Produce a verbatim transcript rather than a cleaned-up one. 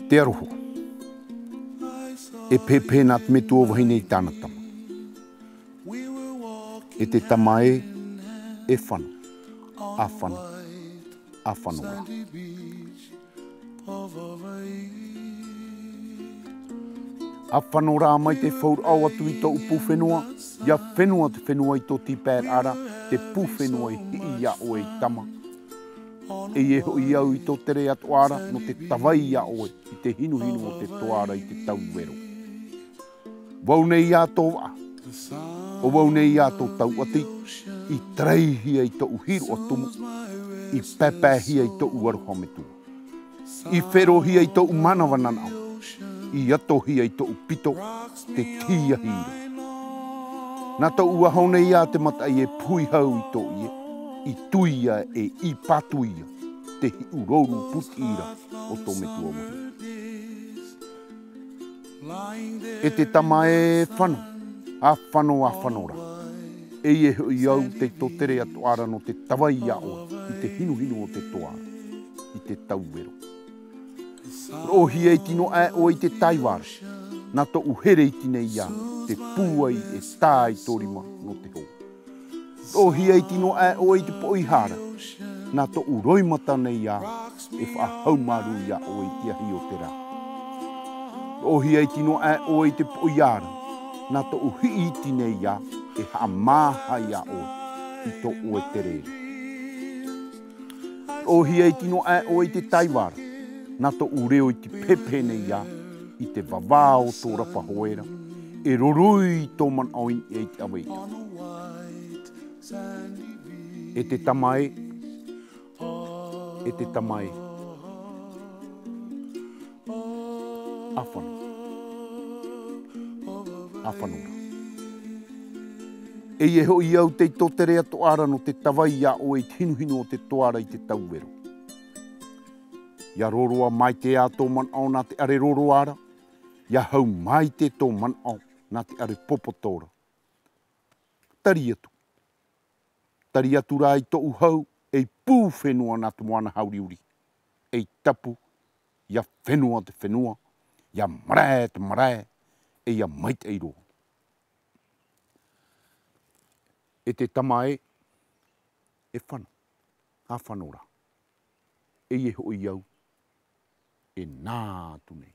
Te aroho. E pepe nā te metu o wahine i tāna tama. E te tamae e whanu. A whanu. A whanora. A whanora mai te whaur au atu i tō upu whenua. Ia whenua te whenua i tō tipēr ara. Te pu whenua i hii ia oe i tama. E e ho i au i tō tere atu ara no te tawai ia oe i te hinu hinu o te toara i te tau wero. Wau nei ia tō wa. O wau nei ia tō tau ati. I treihia i tō uhiru o tumu. I pepehia i tō uaru hometua. I wherohia i tō umana wananau. I atohia i tō upito te tia hira. Nā tō ua haune ia te matai e pui hau i tō ie. I tuia e i patuia te hi uroru putira o tō metua mahi. E te tama e whanu, a whanu a whanora. E i e hui au te tō tere atu ara no te tawai a oe, i te hinu hinu o te toara, i te tauwero. Rohi e tino e o i te taiwara, nā tō uhere i tine ia, te puai e tā i tōrima no te hoa. Rohi e tino e o i te poihara, nā tō uroimata nei ia, e whahaumaru ia o i te ahi o te rā. Rohi e tino e o i te poihara, nā tō uhi i tine ia, e hamaha ia o i tō oe te rere. Rohi e tino e o i te taiwara, nā tō ureo i te pepe nei ia, i te wawao tō rapa hoera, e rorui tō man oin e te aweita. E te tamae, e te tamae, awhanu, awhanura. E i e hoi au te tō tere ato ara no te tawai ia o e hinu hinu o te toara i te tauwero. Ia roroa mai te a tō man au nā te are roro ara, ia hau mai te tō man au nā te are popotora. Tari atu. Tari atu rā i tō uhau, e pū whenua nā te moana hauriuri. E tapu, ia whenua te whenua, ia marae te marae, e ia mait ei roa. E te tamae, e whanu, a whanora. E i e hoi au, e nā atu nei.